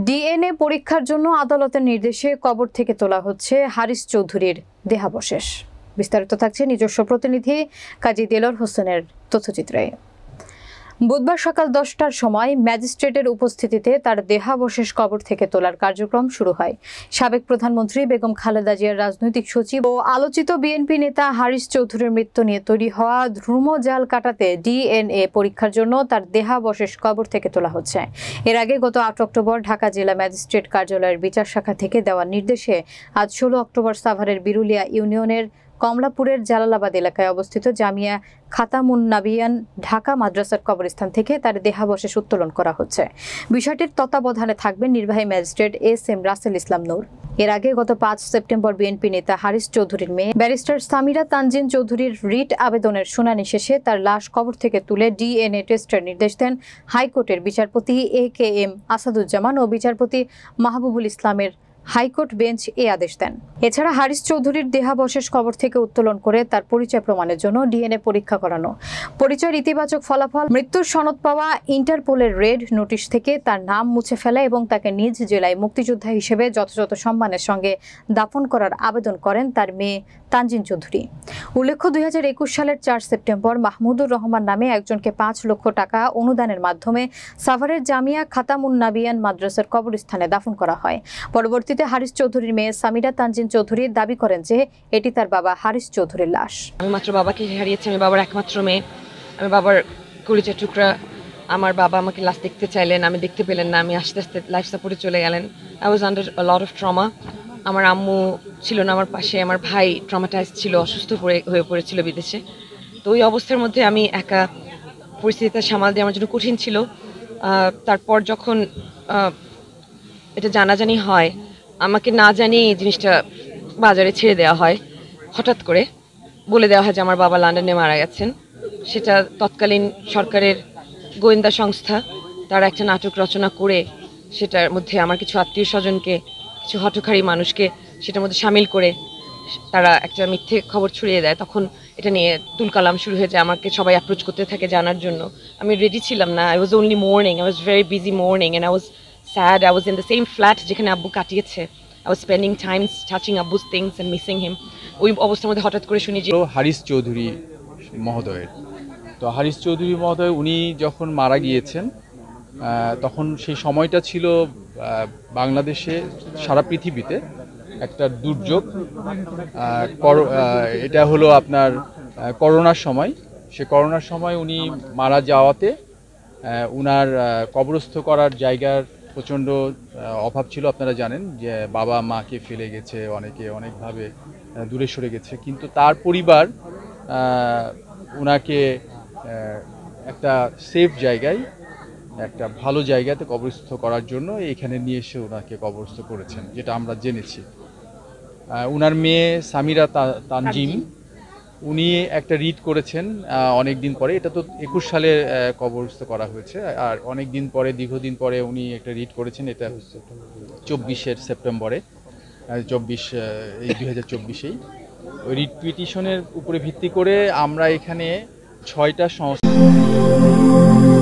DNA পরীক্ষার জন্য আদালতের নির্দেশে কবর থেকে তোলা হচ্ছে হারিস চৌধুরীর দেহাবশেষ। বিস্তারিত থাকছে নিজস্ব প্রতিনিধি কাজী দেলোয়ার হোসেনের তথ্যচিত্রে। বুধবার সকাল 10টার সময় ম্যাজিস্ট্রেটের উপস্থিতিতে তার দেহাবশেষ কবর থেকে তোলার কার্যক্রম শুরু হয়। সাবেক প্রধানমন্ত্রী বেগম খালেদা জিয়ার রাজনৈতিক সচিব ও আলোচিত বিএনপি নেতা হারিস চৌধুরীর মৃত্যু নিয়ে তৈরি হওয়া ধ্রুমজাল কাটাতে ডিএনএ পরীক্ষার জন্য তার দেহাবশেষ কবর থেকে তোলা হচ্ছে। এর আগে গত 8 অক্টোবর ঢাকা জেলা ম্যাজিস্ট্রেট কার্যালয়ের বিচার শাখা থেকে দেওয়া নির্দেশে আজ 16 অক্টোবর সাভারের বিরুলিয়া ইউনিয়নের কমলাপুরের জালালাবাদ এলাকায় অবস্থিত জামিয়া খাতামুন নাবিয়ান ঢাকা মাদ্রাসার কবরস্থান থেকে তার দেহাবশেষ উত্তোলন করা হচ্ছে। বিষয়টির তত্ত্বাবধানে থাকবেন নির্বাহী ম্যাজিস্ট্রেট এস.এম. রাসেল ইসলাম নূর। এর আগে গত 5 সেপ্টেম্বর বিএনপি নেতা হারিস চৌধুরীর মেয়ে ব্যারিস্টার সামিরা তানজিন চৌধুরীর রিট আবেদনের শুনানি শেষে তার লাশ কবর থেকে তুলে ডিএনএ টেস্টের নির্দেশ দেন হাইকোর্টের বিচারপতি এ.কে.এম. আসাদুজ্জামান ও বিচারপতি মাহবুবুল ইসলামের হাইকোর্ট বেঞ্চ আদেশ দেন। এছাড়া হারিস চৌধুরীর দেহাবশেষ কবর থেকে উত্তোলন করে তার পরিচয় প্রমাণের জন্য ডিএনএ পরীক্ষা করানো, পরিচয়ের ইতিবাচক ফলাফল, মৃত্যুর সনদ পাওয়া, ইন্টারপোলের রেড নোটিশ থেকে তার নাম মুছে ফেলা এবং তাকে নিজ জেলায় মুক্তিযোদ্ধা হিসেবে যথাযথ সম্মানের সঙ্গে দাফন করার আবেদন করেন তার মেয়ে তানজিন চৌধুরী। উল্লেখ্য, 2021 সালের 4 সেপ্টেম্বর মাহমুদুর রহমান নামে একজনকে 5 লক্ষ টাকা অনুদানের মাধ্যমে সাভারের জামিয়া খাতামুন নাবিয়ান মাদ্রাসার কবরস্থানে দাফন করা হয়। পরবর্তীতে হারিস চৌধুরীর মেয়ে সামিরা তানজিন চৌধুরী দাবি করেন যে এটি তার বাবা হারিস চৌধুরীর লাশ। আমি মাত্র বাবাকে হারিয়েছি, আমি বাবার একমাত্র মেয়ে, আমি বাবার কলিজার টুকরা। আমার বাবা আমাকে লাশ দেখতে চাইলেন, আমি দেখতে পেলেন না, আমি আস্তে আস্তে লাইফ সাপোর্টে চলে গেলেন। I was under a lot of trauma. আমার আম্মু ছিল না আমার পাশে, আমার ভাই ট্রমাটাইজড ছিল, অসুস্থ হয়ে পড়েছিল বিদেশে। তো ওই অবস্থার মধ্যে আমি একা, পরিস্থিতিটা সামাল দিয়ে আমার জন্য কঠিন ছিল। তারপর যখন এটা জানাজানি হয়, আমাকে না জানিয়ে এই জিনিসটা বাজারে ছেড়ে দেওয়া হয়, হঠাৎ করে বলে দেওয়া হয় যে আমার বাবা লন্ডনে মারা গেছেন। সেটা তৎকালীন সরকারের গোয়েন্দা সংস্থা তারা একটা নাটক রচনা করে সেটার মধ্যে আমার কিছু আত্মীয় স্বজনকে, কিছু হঠকারী মানুষকে সেটার মধ্যে সামিল করে তারা একটা মিথ্যে খবর ছড়িয়ে দেয়। তখন এটা নিয়ে তুলকালাম শুরু হয়ে যায়, আমাকে সবাই অ্যাপ্রোচ করতে থাকে জানার জন্য। আমি রেডি ছিলাম না। I was only morning, I was very busy morning and I was sad. I was in the same flat যেখানে আব্বু কাটিয়েছে। I was spending time touching Abbu's things and missing him. ওই অবস্থার মধ্যে হঠাৎ করে শুনি যে হারিস চৌধুরী মহোদয়ের, তো হারিস চৌধুরী মহোদয় উনি যখন মারা গিয়েছেন তখন সেই সময়টা ছিল বাংলাদেশে, সারা পৃথিবীতে একটা দুর্যোগ। এটা হলো আপনার করোনার সময়। সে করোনার সময় উনি মারা যাওয়াতে উনার কবরস্থ করার জায়গার প্রচণ্ড অভাব ছিল। আপনারা জানেন যে বাবা মাকে ফেলে গেছে, অনেকে অনেকভাবে দূরে সরে গেছে, কিন্তু তার পরিবার উনাকে একটা সেফ জায়গায়, একটা ভালো জায়গাতে কবরস্থ করার জন্য এখানে নিয়ে এসে ওনাকে কবরস্থ করেছেন, যেটা আমরা জেনেছি। উনার মেয়ে সামিরা তানজিম উনি একটা রিট করেছেন অনেক দিন পরে। এটা তো 21 সালে কবরস্থ করা হয়েছে, আর অনেক দিন পরে, দীর্ঘদিন পরে উনি একটা রিট করেছেন। এটা হচ্ছে 24 সেপ্টেম্বরে, 2024-এই ওই রিট পিটিশনের উপরে ভিত্তি করে আমরা এখানে 6টা সংস্থা